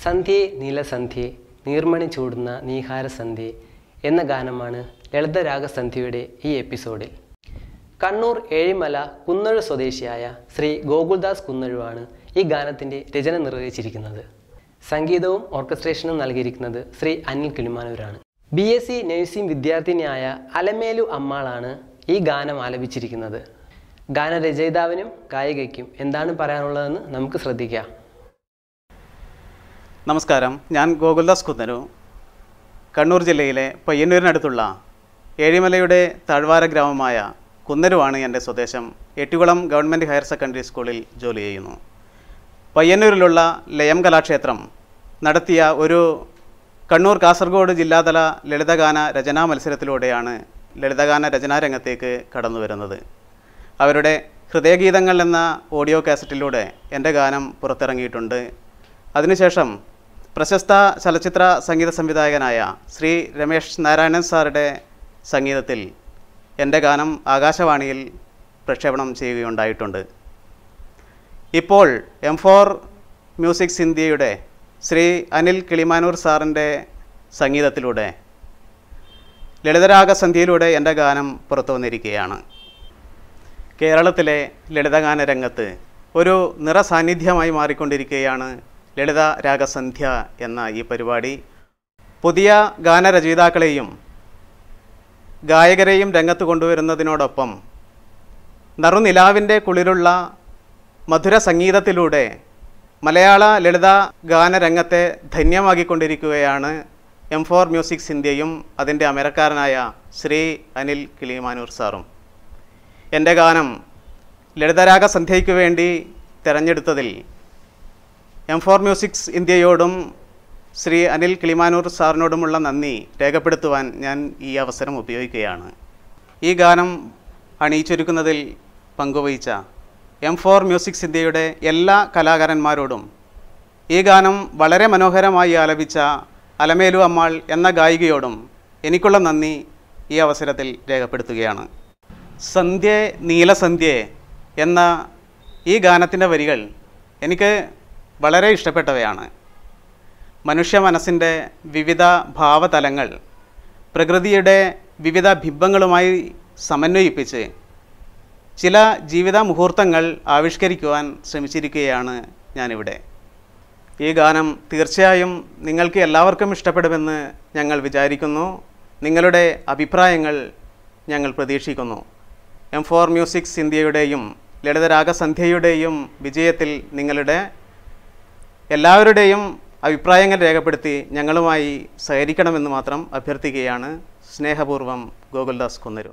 സന്ധ്യേ നീലസന്ധ്യേ നീർമണി ചൂടുന്ന നീഹാരസന്ധ്യേ എന്ന ഗാനമാണ് ലളിതരാഗസന്ധ്യയുടെ ഈ എപ്പിസോഡിൽ. കണ്ണൂർ ഏഴിമല കുന്നഴു സ്വദേശിയായ ശ്രീ ഗോകുൽദാസ് കുന്നഴുവാണ് ഈ ഗാനത്തിൻ്റെ രചന നിർവഹിച്ചിരിക്കുന്നത്. സംഗീതവും ഓർക്കസ്ട്രേഷനും നൽകിയിരിക്കുന്നത് ശ്രീ അനിൽ കിളിമാനൂരാണ്. BSc നഴ്സിംഗ് വിദ്യാർത്ഥിനിയായ അലമേലു അമ്മാളാണ് ഈ ഗാനം ആലപിച്ചിരിക്കുന്നത്. ഗാനരചയിതാവിനും ഗായികയ്ക്കും എന്താണ് പറയാനുള്ളതെന്ന് നമുക്ക് ശ്രദ്ധിക്കാം. നമസ്കാരം, ഞാൻ ഗോകുൽദാസ് കുന്നരു. കണ്ണൂർ ജില്ലയിലെ പയ്യന്നൂരിനടുത്തുള്ള ഏഴിമലയുടെ താഴ്വാര ഗ്രാമമായ കുന്നരുവാണ് എൻ്റെ സ്വദേശം. എട്ടികുളം ഗവൺമെൻറ് ഹയർ സെക്കൻഡറി സ്കൂളിൽ ജോലി ചെയ്യുന്നു. പയ്യന്നൂരിലുള്ള ലയം കലാക്ഷേത്രം നടത്തിയ ഒരു കണ്ണൂർ കാസർഗോഡ് ജില്ലാതല ലളിതഗാന രചനാ മത്സരത്തിലൂടെയാണ് ലളിതഗാന രചനാരംഗത്തേക്ക് കടന്നു വരുന്നത്. അവരുടെ ഹൃദയഗീതങ്ങൾ എന്ന ഓഡിയോ കാസറ്റിലൂടെ എൻ്റെ ഗാനം പുറത്തിറങ്ങിയിട്ടുണ്ട്. അതിനുശേഷം പ്രശസ്ത ചലച്ചിത്ര സംഗീത സംവിധായകനായ ശ്രീ രമേശ് നാരായണൻ സാറുടെ സംഗീതത്തിൽ എൻ്റെ ഗാനം ആകാശവാണിയിൽ പ്രക്ഷേപണം ചെയ്യുകയുണ്ടായിട്ടുണ്ട്. ഇപ്പോൾ M4 മ്യൂസിക്സ് ഇന്ത്യയുടെ ശ്രീ അനിൽ കിളിമാനൂർ സാറിൻ്റെ സംഗീതത്തിലൂടെ ലളിതരാഗസന്ധ്യയിലൂടെ എൻ്റെ ഗാനം പുറത്തു വന്നിരിക്കുകയാണ്. കേരളത്തിലെ ലളിതഗാന രംഗത്ത് ഒരു നിറസാന്നിധ്യമായി മാറിക്കൊണ്ടിരിക്കുകയാണ് ലളിത രാഗസന്ധ്യ എന്ന ഈ പരിപാടി. പുതിയ ഗാനരചയിതാക്കളെയും ഗായകരെയും രംഗത്ത് കൊണ്ടുവരുന്നതിനോടൊപ്പം നറുനിലാവിൻ്റെ കുളിരുള്ള മധുര സംഗീതത്തിലൂടെ മലയാള ലളിത ഗാനരംഗത്തെ ധന്യമാക്കിക്കൊണ്ടിരിക്കുകയാണ് M4 മ്യൂസിക്സ് ഇന്ത്യയും അതിൻ്റെ അമരക്കാരനായ ശ്രീ അനിൽ കിളിമാനൂർ സാറും. എൻ്റെ ഗാനം ലളിതരാഗസന്ധ്യയ്ക്ക് വേണ്ടി തിരഞ്ഞെടുത്തതിൽ M4 മ്യൂസിക്സ് ഇന്ത്യയോടും ശ്രീ അനിൽ കിളിമാനൂർ സാറിനോടുമുള്ള നന്ദി രേഖപ്പെടുത്തുവാൻ ഞാൻ ഈ അവസരം ഉപയോഗിക്കുകയാണ്. ഈ ഗാനം അണിയിച്ചൊരുക്കുന്നതിൽ പങ്കുവഹിച്ച M4 മ്യൂസിക്സ് ഇന്ത്യയുടെ എല്ലാ കലാകാരന്മാരോടും ഈ ഗാനം വളരെ മനോഹരമായി ആലപിച്ച അലമേലു അമ്മാൾ എന്ന ഗായികയോടും എനിക്കുള്ള നന്ദി ഈ അവസരത്തിൽ രേഖപ്പെടുത്തുകയാണ്. സന്ധ്യേ നീലസന്ധ്യേ എന്ന ഈ ഗാനത്തിൻ്റെ വരികൾ എനിക്ക് വളരെ ഇഷ്ടപ്പെട്ടവയാണ്. മനുഷ്യ മനസ്സിൻ്റെ വിവിധ ഭാവതലങ്ങൾ പ്രകൃതിയുടെ വിവിധ ബിംബങ്ങളുമായി സമന്വയിപ്പിച്ച് ചില ജീവിത മുഹൂർത്തങ്ങൾ ആവിഷ്കരിക്കുവാൻ ശ്രമിച്ചിരിക്കുകയാണ് ഞാനിവിടെ. ഈ ഗാനം തീർച്ചയായും നിങ്ങൾക്ക് എല്ലാവർക്കും ഇഷ്ടപ്പെടുമെന്ന് ഞങ്ങൾ വിചാരിക്കുന്നു. നിങ്ങളുടെ അഭിപ്രായങ്ങൾ ഞങ്ങൾ പ്രതീക്ഷിക്കുന്നു. M4 മ്യൂസിക്സ് ഇന്ത്യയുടെയും ലളിതരാഗസന്ധ്യയുടെയും വിജയത്തിൽ നിങ്ങളുടെ എല്ലാവരുടെയും അഭിപ്രായങ്ങൾ രേഖപ്പെടുത്തി ഞങ്ങളുമായി സഹകരിക്കണമെന്ന് മാത്രം അഭ്യർത്ഥിക്കുകയാണ്. സ്നേഹപൂർവ്വം, ഗോകുൽദാസ് കുന്നരു.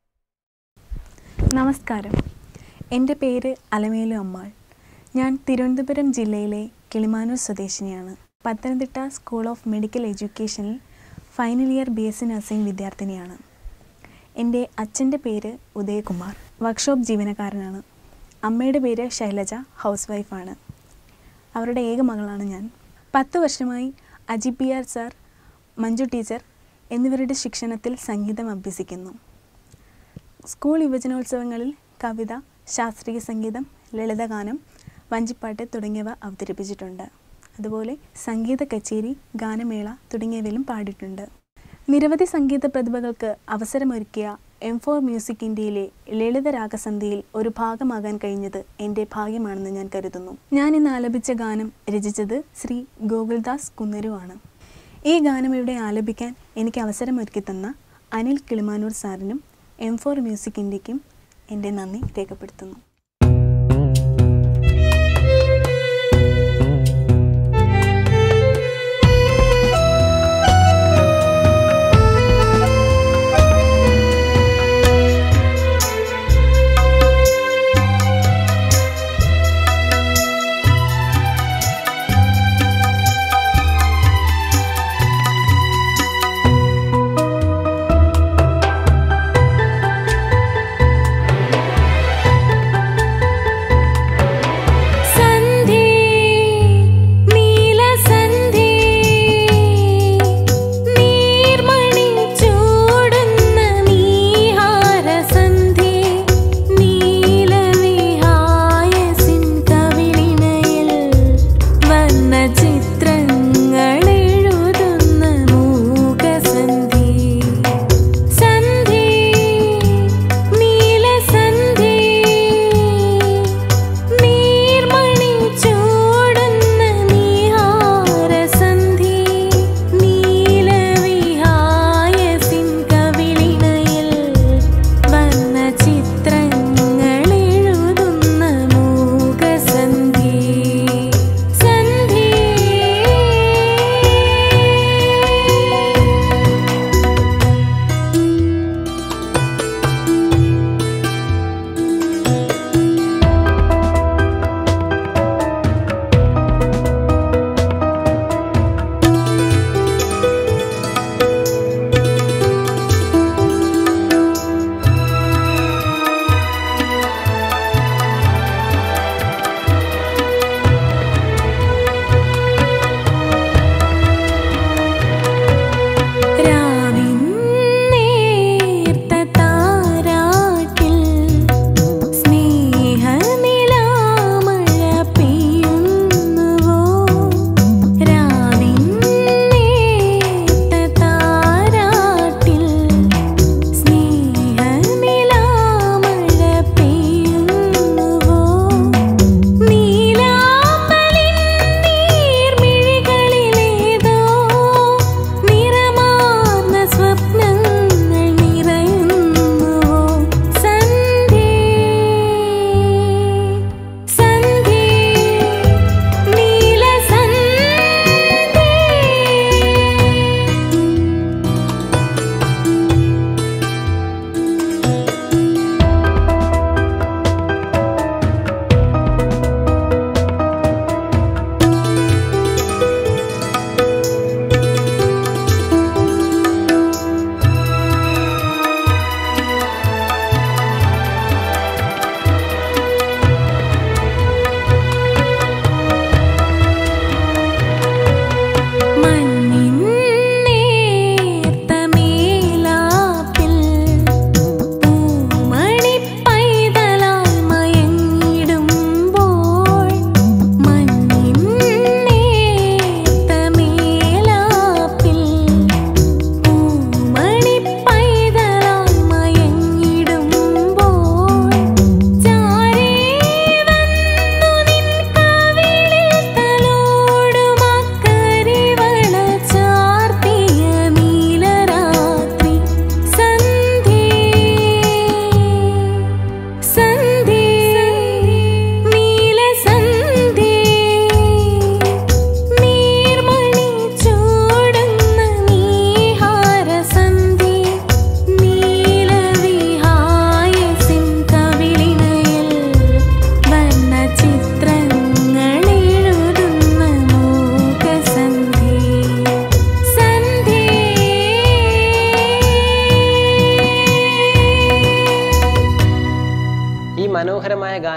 നമസ്കാരം, എൻ്റെ പേര് അലമേലു അമ്മാൾ. ഞാൻ തിരുവനന്തപുരം ജില്ലയിലെ കിളിമാനൂർ സ്വദേശിനിയാണ്. പത്തനംതിട്ട സ്കൂൾ ഓഫ് മെഡിക്കൽ എഡ്യൂക്കേഷനിൽ ഫൈനൽ ഇയർ BSc നഴ്സിംഗ് വിദ്യാർത്ഥിനിയാണ്. എൻ്റെ അച്ഛൻ്റെ പേര് ഉദയകുമാർ, വർക്ക്ഷോപ്പ് ജീവനക്കാരനാണ്. അമ്മയുടെ പേര് ശൈലജ, ഹൗസ് വൈഫാണ്. അവരുടെ ഏക മകളാണ് ഞാൻ. 10 വർഷമായി Aji PR sir, Manju teacher എന്നിവരുടെ ശിക്ഷണത്തിൽ സംഗീതം അഭ്യസിക്കുന്നു. സ്കൂൾ യുവജനോത്സവങ്ങളിൽ കവിത, ശാസ്ത്രീയ സംഗീതം, ലളിതഗാനം, വഞ്ചിപ്പാട്ട് തുടങ്ങിയവ അവതരിപ്പിച്ചിട്ടുണ്ട്. അതുപോലെ സംഗീത കച്ചേരി, ഗാനമേള തുടങ്ങിയവയിലും പാടിയിട്ടുണ്ട്. നിരവധി സംഗീത പ്രതിഭകൾക്ക് അവസരമൊരുക്കിയ M4 മ്യൂസിക് ഇന്ത്യയിലെ ലളിതരാഗസന്ധ്യയിൽ ഒരു ഭാഗമാകാൻ കഴിഞ്ഞത് എൻ്റെ ഭാഗ്യമാണെന്ന് ഞാൻ കരുതുന്നു. ഞാൻ ഇന്ന് ആലപിച്ച ഗാനം രചിച്ചത് ശ്രീ ഗോകുൽദാസ് കുന്നരുവാണ്. ഈ ഗാനം ഇവിടെ ആലപിക്കാൻ എനിക്ക് അവസരമൊരുക്കി തന്ന അനിൽ കിളിമാനൂർ സാറിനും M4 മ്യൂസിക് ഇന്ത്യക്കും എൻ്റെ നന്ദി രേഖപ്പെടുത്തുന്നു.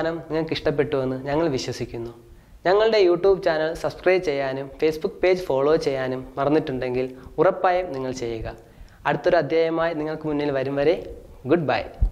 ഗാനം നിങ്ങൾക്ക് ഇഷ്ടപ്പെട്ടുവെന്ന് ഞങ്ങൾ വിശ്വസിക്കുന്നു. ഞങ്ങളുടെ യൂട്യൂബ് ചാനൽ സബ്സ്ക്രൈബ് ചെയ്യാനും ഫേസ്ബുക്ക് പേജ് ഫോളോ ചെയ്യാനും മറന്നിട്ടുണ്ടെങ്കിൽ ഉറപ്പായും നിങ്ങൾ ചെയ്യുക. അടുത്തൊരു അധ്യായമായി നിങ്ങൾക്ക് മുന്നിൽ വരും വരെ ഗുഡ് ബൈ.